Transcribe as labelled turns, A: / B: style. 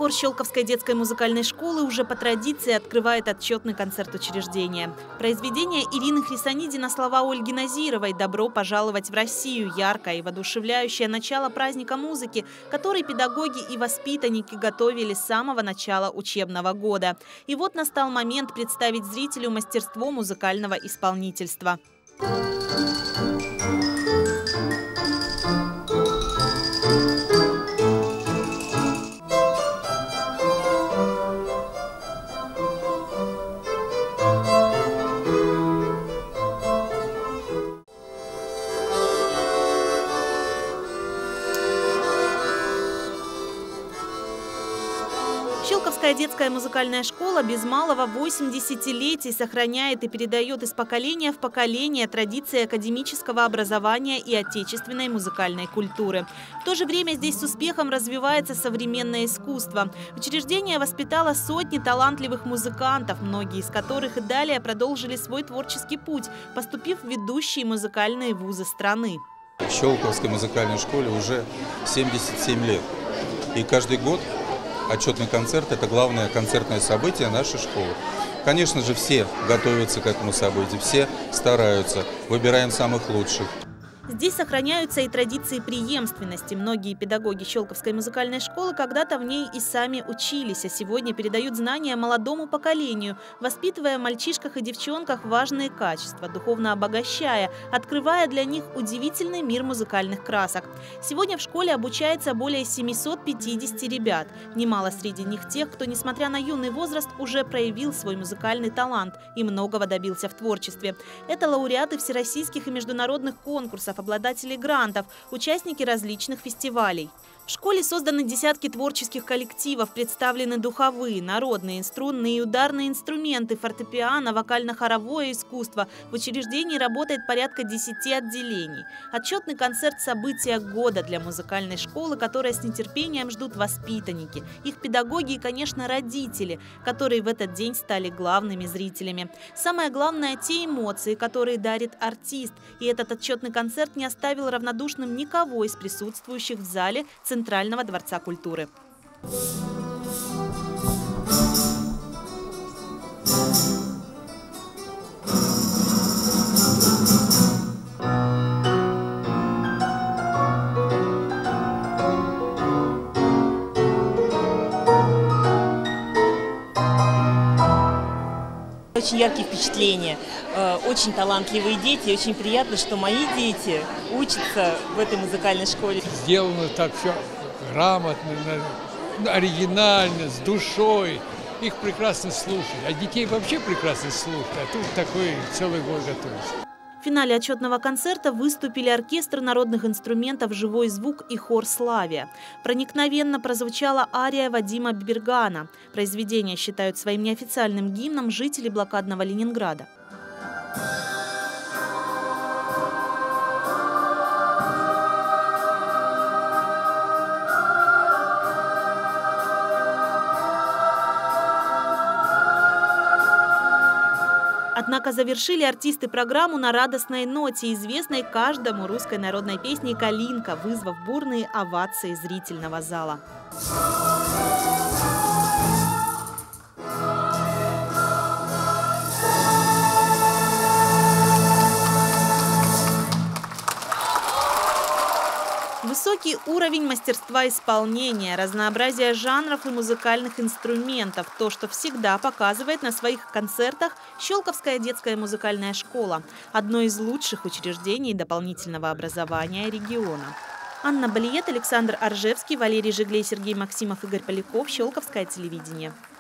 A: хор Щелковской детской музыкальной школы уже по традиции открывает отчетный концерт учреждения. Произведение Ирины Хрисониди на слова Ольги Назировой «Добро пожаловать в Россию» – яркое и воодушевляющее начало праздника музыки, который педагоги и воспитанники готовили с самого начала учебного года. И вот настал момент представить зрителю мастерство музыкального исполнительства. Щелковская детская музыкальная школа без малого 8 десятилетий сохраняет и передает из поколения в поколение традиции академического образования и отечественной музыкальной культуры. В то же время здесь с успехом развивается современное искусство. Учреждение воспитало сотни талантливых музыкантов, многие из которых и далее продолжили свой творческий путь, поступив в ведущие музыкальные вузы страны.
B: В Щелковской музыкальной школе уже 77 лет. И каждый год отчетный концерт – это главное концертное событие нашей школы. Конечно же, все готовятся к этому событию, все стараются, выбираем самых лучших.
A: Здесь сохраняются и традиции преемственности. Многие педагоги Щелковской музыкальной школы когда-то в ней и сами учились, а сегодня передают знания молодому поколению, воспитывая в мальчишках и девчонках важные качества, духовно обогащая, открывая для них удивительный мир музыкальных красок. Сегодня в школе обучается более 750 ребят. Немало среди них тех, кто, несмотря на юный возраст, уже проявил свой музыкальный талант и многого добился в творчестве. Это лауреаты всероссийских и международных конкурсов, обладатели грантов, участники различных фестивалей. В школе созданы десятки творческих коллективов, представлены духовые, народные, струнные и ударные инструменты, фортепиано, вокально-хоровое искусство. В учреждении работает порядка 10 отделений. Отчетный концерт – события года для музыкальной школы, которое с нетерпением ждут воспитанники, их педагоги и, конечно, родители, которые в этот день стали главными зрителями. Самое главное – те эмоции, которые дарит артист. И этот отчетный концерт не оставил равнодушным никого из присутствующих в зале Центрального дворца культуры.
C: Очень яркие впечатления, очень талантливые дети. Очень приятно, что мои дети учатся в этой музыкальной школе.
D: Сделано так все грамотно, оригинально, с душой. Их прекрасно слушать. А детей вообще прекрасно слушать. А тут такой целый год готовится.
A: В финале отчетного концерта выступили оркестр народных инструментов «Живой звук» и хор «Славия». Проникновенно прозвучала ария Вадима Бибергана. Произведение считают своим неофициальным гимном жители блокадного Ленинграда. Однако завершили артисты программу на радостной ноте, известной каждому русской народной песней «Калинка», вызвав бурные овации зрительного зала. Высокий уровень мастерства исполнения, разнообразие жанров и музыкальных инструментов – то, что всегда показывает на своих концертах Щелковская детская музыкальная школа – одно из лучших учреждений дополнительного образования региона. Анна Балиет, Александр Аржевский, Валерий Жиглей, Сергей Максимов, Игорь Поляков. Щелковское телевидение.